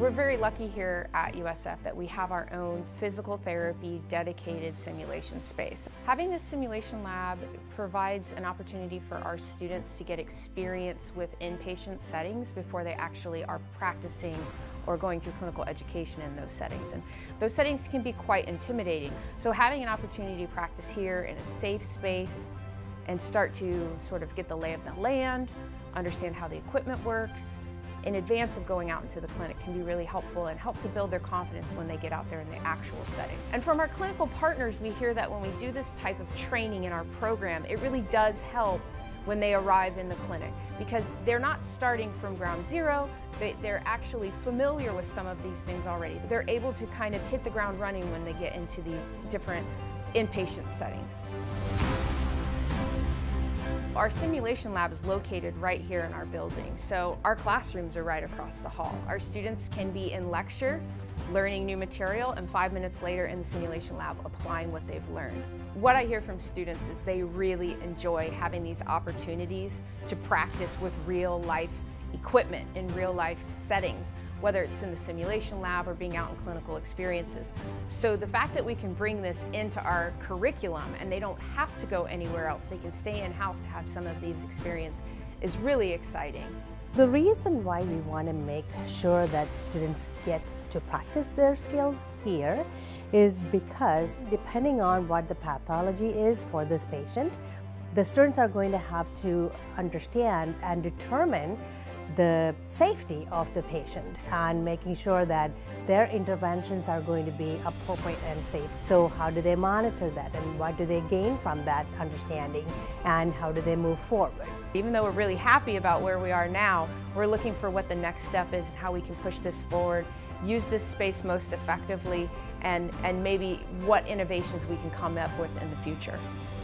We're very lucky here at USF that we have our own physical therapy dedicated simulation space. Having this simulation lab provides an opportunity for our students to get experience with inpatient settings before they actually are practicing or going through clinical education in those settings. And those settings can be quite intimidating. So having an opportunity to practice here in a safe space and start to sort of get the lay of the land, understand how the equipment works, in advance of going out into the clinic can be really helpful and help to build their confidence when they get out there in the actual setting. And from our clinical partners, we hear that when we do this type of training in our program, it really does help when they arrive in the clinic because they're not starting from ground zero, they're actually familiar with some of these things already. They're able to kind of hit the ground running when they get into these different inpatient settings. Our simulation lab is located right here in our building, so our classrooms are right across the hall. Our students can be in lecture, learning new material, and 5 minutes later in the simulation lab applying what they've learned. What I hear from students is they really enjoy having these opportunities to practice with real life equipment in real life settings, whether it's in the simulation lab or being out in clinical experiences. So the fact that we can bring this into our curriculum and they don't have to go anywhere else, they can stay in-house to have some of these experiences is really exciting. The reason why we want to make sure that students get to practice their skills here is because depending on what the pathology is for this patient, the students are going to have to understand and determine the safety of the patient and making sure that their interventions are going to be appropriate and safe. So how do they monitor that and what do they gain from that understanding and how do they move forward? Even though we're really happy about where we are now, we're looking for what the next step is and how we can push this forward, use this space most effectively, and maybe what innovations we can come up with in the future.